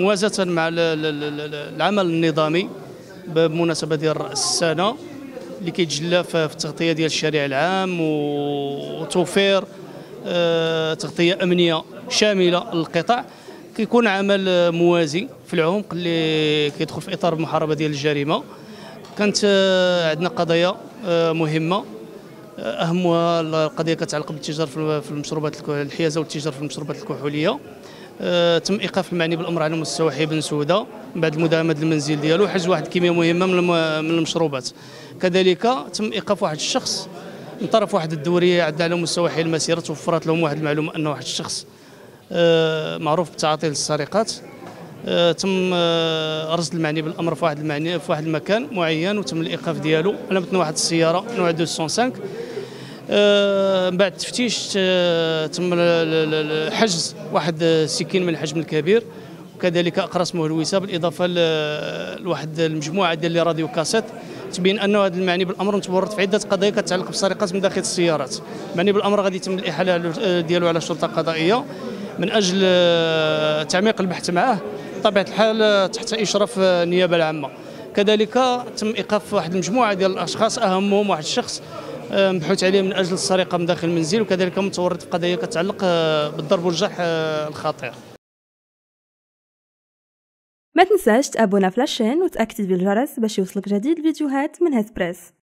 موازاة مع العمل النظامي بمناسبة ديال رأس السنة اللي كيتجلى في التغطية ديال الشارع العام وتوفير تغطية أمنية شاملة للقطاع. كيكون عمل موازي في العمق اللي كيدخل في إطار المحاربة ديال الجريمة. كانت عندنا قضايا مهمة، أهمها القضية كتعلق بالتجارة في المشروبات الحيازة والتجارة في المشروبات الكحولية. تم إيقاف المعني بالأمر على مستوى حي بن سودة بعد المداهمة المنزل ديالو حجز واحد الكمية مهمة من المشروبات. كذلك تم إيقاف واحد الشخص من طرف واحد الدورية عندنا على مستوى حي المسيرة، توفرت لهم واحد المعلومة أن واحد الشخص معروف بتعاطي للسرقات. تم رصد المعني بالامر في واحد المكان معين وتم الايقاف ديالو على متن واحد السياره نوع 205. من بعد التفتيش تم حجز واحد السكين من الحجم الكبير وكذلك اقراص مهلوسه بالاضافه لواحد المجموعه ديال لي راديو كاسيت تبين انه هذا المعني بالامر متورط في عده قضايا كتعلق بالسرقات من داخل السيارات. المعني بالامر غادي يتم الاحاله ديالو على الشرطه القضائيه من اجل تعميق البحث معه بطبيعه الحال تحت اشراف النيابه العامه. كذلك تم ايقاف واحد المجموعه ديال الاشخاص اهمهم واحد الشخص مبحوث عليه من اجل السرقه من داخل المنزل وكذلك متورط في قضيه كتعلق بالضرب والجرح الخطير. ما تنساش تابونا في لاشين وتاكتيفي الجرس باش يوصلك جديد الفيديوهات من هسبريس.